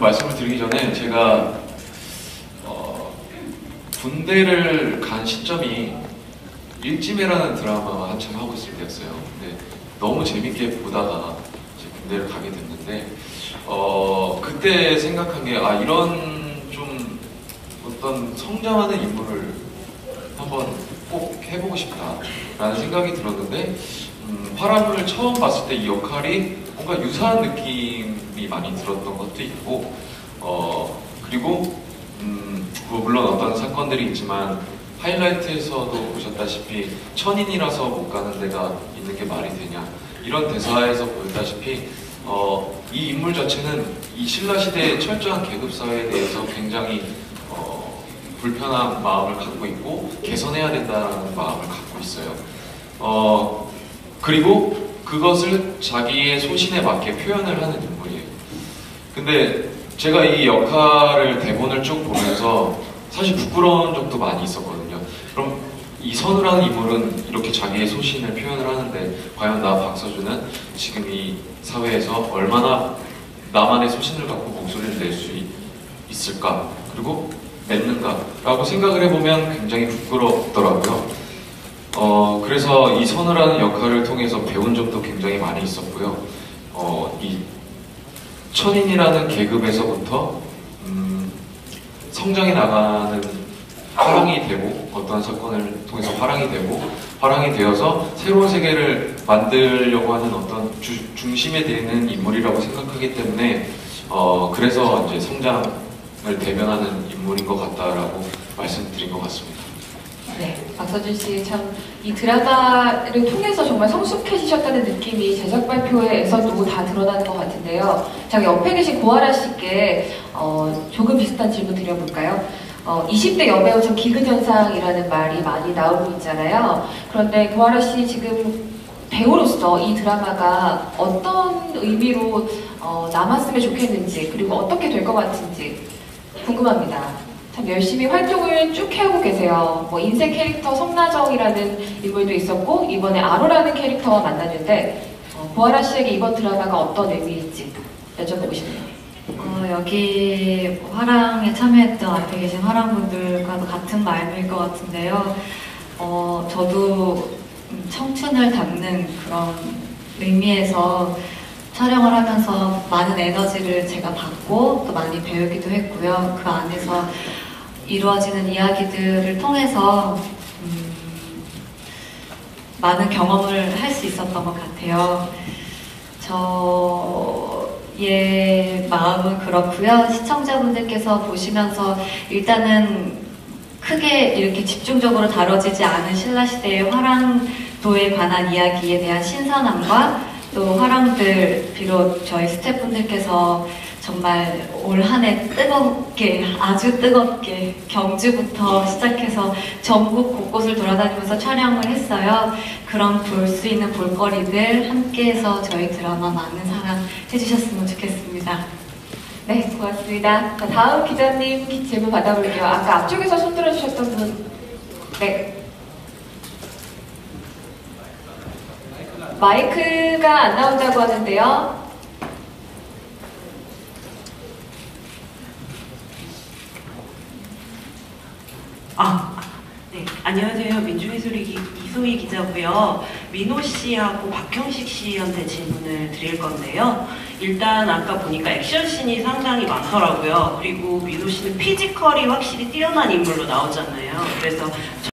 말씀을 드리기 전에 제가 군대를 간 시점이 일지매라는 드라마가 한참 하고 있을 때였어요. 근데 너무 재밌게 보다가 이제 군대를 가게 됐는데 그때 생각한 게 이런 좀 어떤 성장하는 인물을 한번 꼭 해보고 싶다라는 생각이 들었는데 화랑을 처음 봤을 때 이 역할이 뭔가 유사한 느낌이 많이 들었던 것도 있고 그리고 물론 어떤 사건들이 있지만 하이라이트에서도 보셨다시피 천인이라서 못 가는 데가 있는 게 말이 되냐 이런 대사에서 보였다시피 이 인물 자체는 이 신라시대의 철저한 계급사회에 대해서 굉장히 불편한 마음을 갖고 있고 개선해야 된다는 마음을 갖고 있어요. 그리고 그것을 자기의 소신에 맞게 표현을 하는 인물이에요. 근데 제가 이 역할을 대본을 쭉 보면서 사실 부끄러운 적도 많이 있었거든요. 그럼 이 선우라는 인물은 이렇게 자기의 소신을 표현을 하는데 과연 나 박서준은 지금 이 사회에서 얼마나 나만의 소신을 갖고 목소리를 낼 수 있을까? 그리고 맺는가? 라고 생각을 해보면 굉장히 부끄럽더라고요. 그래서 이 선우라는 역할을 통해서 배운 점도 굉장히 많이 있었고요. 이 천인이라는 계급에서부터 성장해 나가는 화랑이 되고 어떠한 사건을 통해서 화랑이 되고 화랑이 되어서 새로운 세계를 만들려고 하는 어떤 중심에 되는 인물이라고 생각하기 때문에 그래서 이제 성장을 대변하는 인물인 것 같다라고 말씀드린 것 같습니다. 네, 박서준 씨 참 이 드라마를 통해서 정말 성숙해지셨다는 느낌이 제작 발표에서도 다 드러나는 것 같은데요. 자, 옆에 계신 고아라 씨께 조금 비슷한 질문 드려볼까요? 20대 여배우 중 기근현상이라는 말이 많이 나오고 있잖아요. 그런데 고아라 씨 지금 배우로서 이 드라마가 어떤 의미로 남았으면 좋겠는지 그리고 어떻게 될 것 같은지 궁금합니다. 참 열심히 활동을 쭉 해오고 계세요. 인생 캐릭터 성나정이라는 인물도 있었고 이번에 아로라는 캐릭터와 만났는데 고아라 씨에게 이번 드라마가 어떤 의미일지 여쭤보고 싶네요. 여기 화랑에 참여했던 앞에 계신 화랑분들과도 같은 마음일 것 같은데요. 저도 청춘을 담는 그런 의미에서 촬영을 하면서 많은 에너지를 제가 받고 또 많이 배우기도 했고요. 그 안에서 이루어지는 이야기들을 통해서 많은 경험을 할 수 있었던 것 같아요. 저의 마음은 그렇고요. 시청자분들께서 보시면서 일단은 크게 이렇게 집중적으로 다뤄지지 않은 신라시대의 화랑도에 관한 이야기에 대한 신선함과 또 화랑들 비롯 저희 스태프분들께서 정말 올 한 해 뜨겁게 아주 뜨겁게 경주부터 시작해서 전국 곳곳을 돌아다니면서 촬영을 했어요. 그런 볼 수 있는 볼거리들 함께해서 저희 드라마 많은 사랑 해주셨으면 좋겠습니다. 네, 고맙습니다. 다음 기자님 질문 받아볼게요. 아까 앞쪽에서 손 들어주셨던 분. 네. 마이크가 안 나온다고 하는데요. 네, 안녕하세요. 민주미술이 이소희 기자고요. 민호 씨하고 박형식 씨한테 질문을 드릴 건데요. 일단 아까 보니까 액션씬이 상당히 많더라고요. 그리고 민호 씨는 피지컬이 확실히 뛰어난 인물로 나오잖아요. 그래서